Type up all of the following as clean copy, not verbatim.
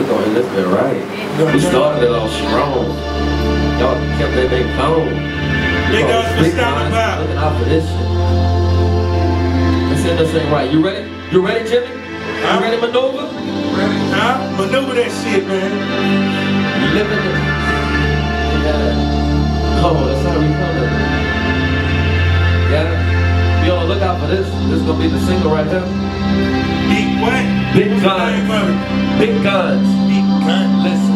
gonna end this bit right. We started it off strong. Y'all kept that thing cold. Big guns for stopping by. Looking out for this shit. Let's end this thing right. You ready? You ready, Jimmy? You ready, Maneuver? Ready? Huh? Maneuver that shit, man. You live in the... Yeah. Oh, that's how we come in. Yeah. Be on the lookout for this. This is gonna be the single right here. Big what? Big guns. Big guns. Big guns. Listen.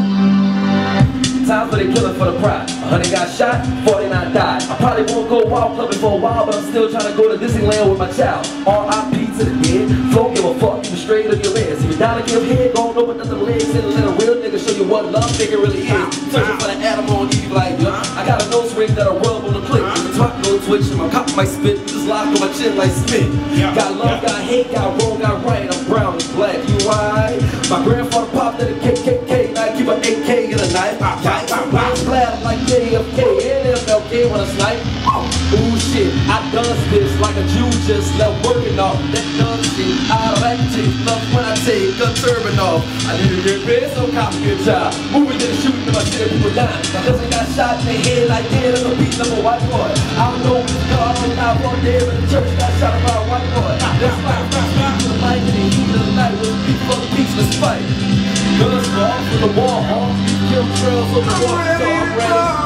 Time for the killing for the pride. 100 got shot, 49 died. I probably won't go wild clubbing for a while, but I'm still trying to go to Disneyland with my child. R.I.P. to the dead. Don't give a fuck, you straight on your legs. If you down to give head, gon' open up the legs and let a real nigga show you what love nigga really is. Searching for the Adam on Eve like you. I got a nose ring that'll rub on the clip. The talk no twitch and my cop might spit. Just lock on my chin like spit. Got love, got hate, got wrong, got right. I'm brown and black, you right? My grandfather popped at a KKK. Now I keep an AK in a knife. I'm glad I'm like JFK and MLK when I snipe. Ooh shit, I done this like a Jew just left working off. That done shit, out of acting, love when I take a turban off. I need to get paid, so copy a job. Moving to the shooting in my city, people dying. My cousin got shot in the head like dead on a beat of a white boy. I don't know what's God, I'm not one day, but the church got shot by a white boy. That's right, to the mic and the heat of the night with people for the peaceless fight. Guns go off in the war, all kill trails over the war, so I'm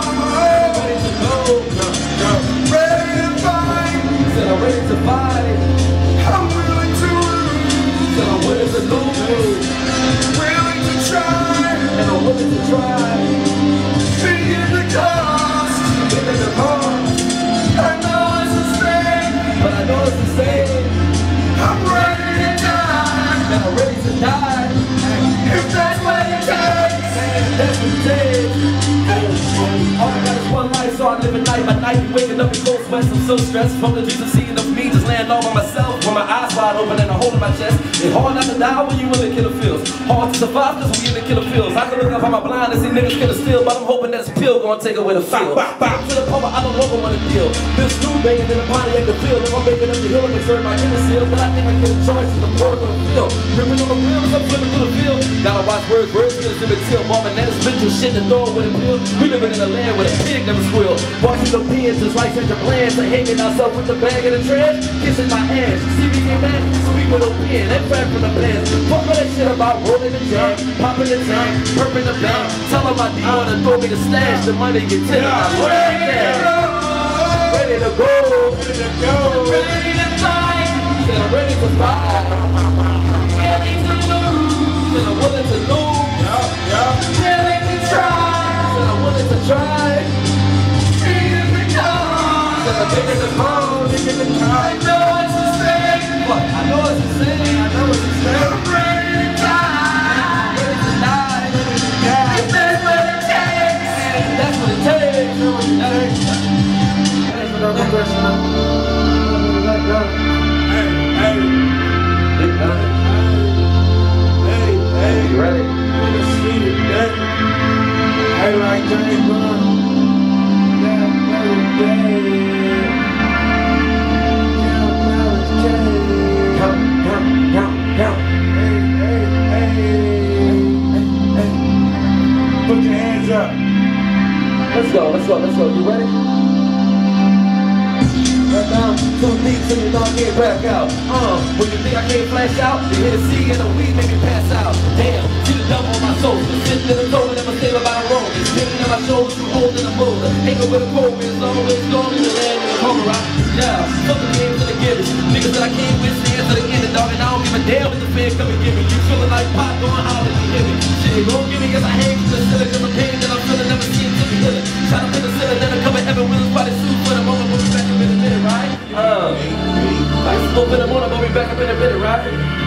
ready to go. Ready to fight. Said I'm ready to fight. I'm willing to lose. Said I'm willing to lose. Willing to try. And I'm willing to try. Paying the cost. Paying the cost. I know it's the same, but I know it's the same. I'm ready to die. And I'm ready to die. If that's what it takes. That's what it takes. All I got is one life, so I live at night. My night be waking up in cold sweats. I'm so stressed from the dreams of seeing of me just laying all by myself. With my eyes wide open and a hole in my chest. It's hard not to die when you in the killer fields. Hard to survive cause we in the killer fields. I can look up on my blind and see niggas killing still, but I'm hoping that this pill gonna take away the feel. Back to the pump, I don't longer wanna deal. This new banging in the Pontiac the field. If I'm making up the hill, I'm concerned my inner seal. But I think I get a choice in the port of the field. Ripping on the wheels, I'm flipping through the field. Gotta watch words get a zipping till. Bombing that is mental shit in the door with a pill. We living in a land where the pig never squeal. Watching the pins just like such a plan. To hanging ourselves with the bag of the trash. Kissing my ass. See me get mad, sweet with a pen. That back from the plans. Fuck all that shit about rolling the jam. Popping the tank, perping the bank. Tell them my D wanna throw me the stash. The money get ten. I'm ready to go. Ready to go. Ready to go. Ready to fight. Said I'm ready to fight. Ready to lose. Said I'm willing to lose. Willing to try. Said I'm willing to try. Said I'm bigger the phone. I know it's the same. What? I know it's the same. I know it's the same. I'm ready to die. Ready to die. If that's what it takes. That's what it takes. Hey, you ready? Hey, like James Bond. Put your hands up. Let's go, let's go, let's go. You ready? Right down, too deep so you don't get back out. When you think I can't flash out, you hit a C and a weed make me pass out. Damn, see the devil on my soul. Sitting in the toe and never say about a road. Spinning on my shoulders, you holding the motor. Ain't no with a cold, it's always gone in the land in the corner, right? Yeah, fuck the games and the givers. Niggas that I can't withstand to the end of dog. And I don't give a damn if the fans come and give me. You feeling like pot going out and you hear me. Shit, don't give me cause I hang from the ceiling. Cause the pain that I'm feeling never seen to be healing. Shout out to the ceiling, then I come and ever with us by the suit for the moment. We'll be back up in a minute, right? Like slow in the morning, but we back up in a minute, right?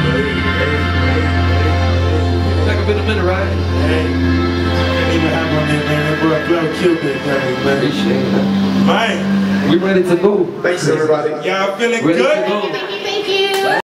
Back up in a minute, right? Hey, I can't even have on that, man. That boy Flo killed that thing, man. Appreciate it. Man. We ready to go. Thanks, everybody. Y'all feeling Ready good? to go.